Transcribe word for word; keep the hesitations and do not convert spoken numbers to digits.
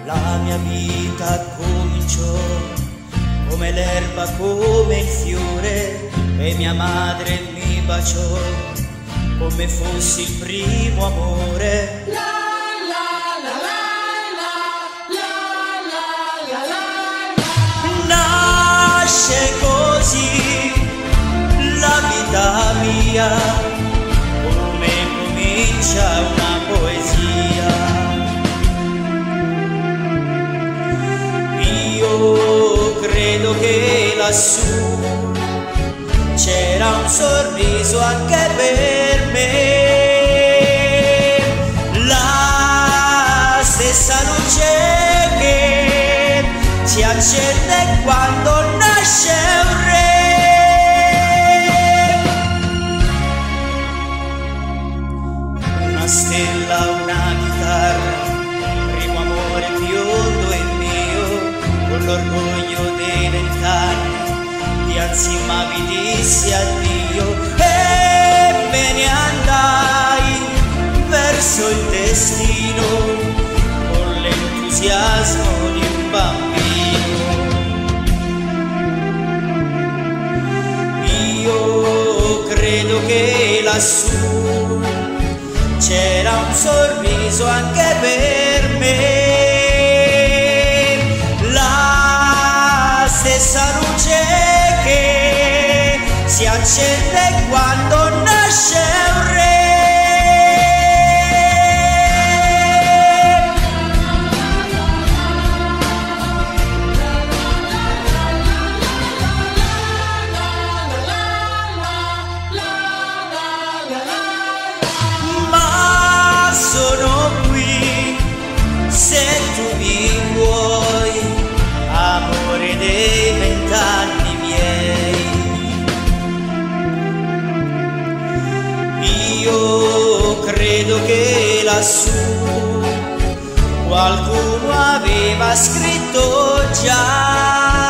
La mia vita cominciò come l'erba, come il fiore, e mia madre mi baciò come fossi il primo amore. La la la la la la la la la. Nasce così la vita mia, come comincia una poesia. Io credo che lassù c'era un sorriso anche per me, la stessa luce che si accende quando nasce un re. Una stella, una chitarra, primo amore biondo e mio, con l'orgoglio dei vent'anni piansi ma vi dissi addio e me ne andai verso il destino con l'entusiasmo di un bambino. Io credo che lassù c'era un sorriso anche per me, la stessa luce che si accende quando nasce un re. Ma sono qui se tu mi vuoi, amore dei vent'anni miei. Io credo che lassù qualcuno aveva scritto già